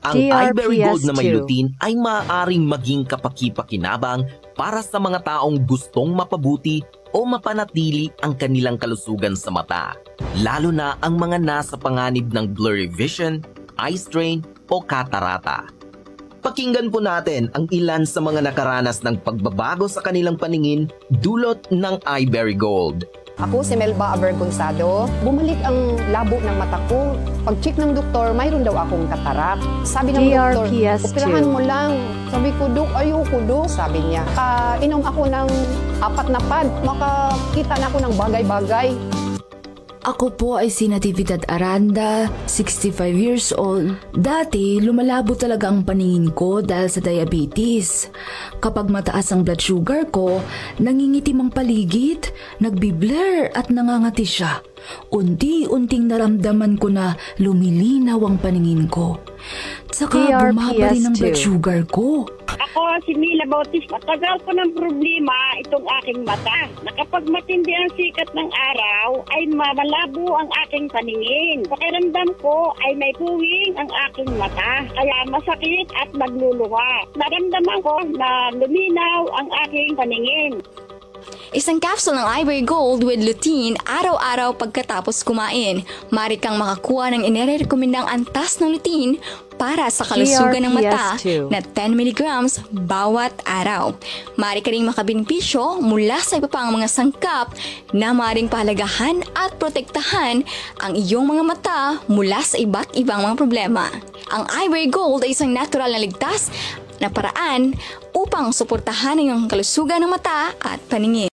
Ang Ivory Gold na may lutein ay maaaring maging kapaki-pakinabang para sa mga taong gustong mapabuti o mapanatili ang kanilang kalusugan sa mata, lalo na ang mga nasa panganib ng blurry vision, eye strain o katarata. Pakinggan po natin ang ilan sa mga nakaranas ng pagbabago sa kanilang paningin dulot ng Ivory Gold. Ako si Melba Avergonzado. Bumalik ang labo ng mata ko. Pag-check ng doktor, mayroon daw akong katarak. Sabi ng doktor, operahan mo lang. Sabi ko, Dok, ayoko, Dok. Sabi niya, inom ako ng 4 na pad. Makakita na ako ng bagay-bagay. Ako po ay si Natividad Aranda, 65 years old. Dati, lumalabo talaga ang paningin ko dahil sa diabetes. Kapag mataas ang blood sugar ko, nangingitim ang paligid, nagbi-blur at nangangati siya. Unti-unting naramdaman ko na lumilinaw ang paningin ko. Tsaka bumaba rin ang blood sugar ko. Ako si Mila Bautista. Matagal ko ng problema itong aking mata. Na kapag matindi ang sikat ng araw, ay malabo ang aking paningin. Pakiramdam ko ay may puwing ang aking mata. Kaya masakit at magluluha. Naramdaman ko na luminaw ang aking paningin. Isang capsule ng Ivory Gold with lutein araw-araw pagkatapos kumain. Mari kang makakuha ng inirekomendang antas ng lutein para sa kalusugan ng mata na 10 mg bawat araw. Mari ka ring makabenipisyo mula sa iba pang mga sangkap na maring pahalagahan at protektahan ang iyong mga mata mula sa iba't ibang mga problema. Ang Ivory Gold ay isang natural na ligtas na paraan upang suportahan ang iyong kalusugan ng mata at paningin.